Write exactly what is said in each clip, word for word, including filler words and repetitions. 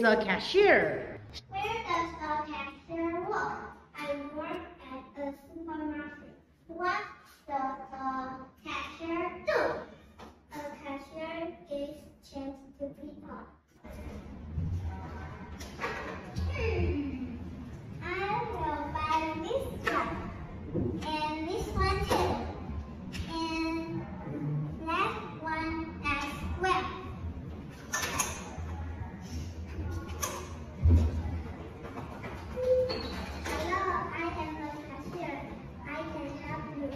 a cashier. Where does a cashier work? I work at a supermarket. What does a cashier do? A cashier gives change to people. Hmm. I will buy this one and this one too, and that one as well. Hello, I am a cashier. I can help you.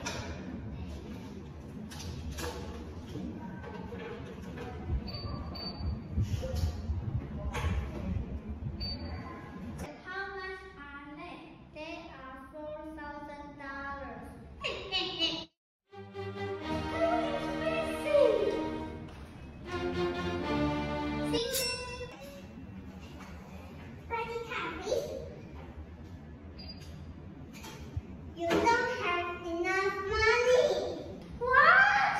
How much are they? They are four thousand dollars. You don't have enough money. What?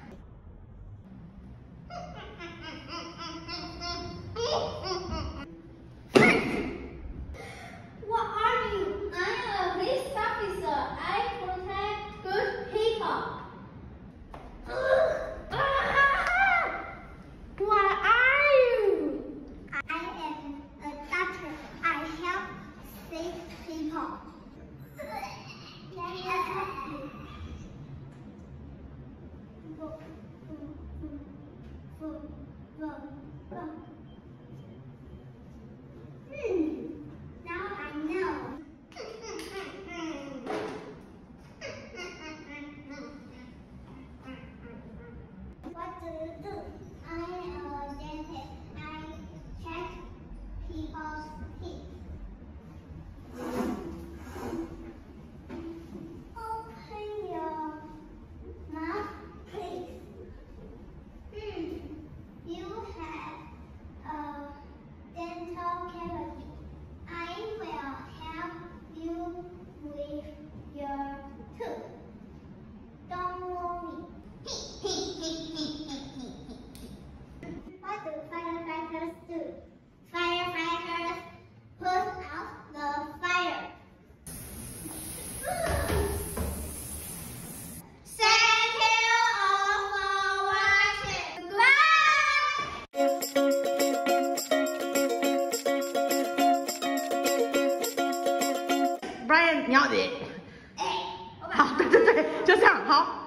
What are you? I'm a police officer. I protect good people. What are you? I am a doctor. I help sick people. Hmm. Now I know. What do you do? I'm a dentist. I check people's teeth. Open your mouth, please. Hmm. You have a dental cavity. I will help you with your tooth. Don't worry. What do firefighters do? Firefighters put out the fire. Thank you all for watching. Goodbye. Brian，你要得，好，对对对，就这样，好。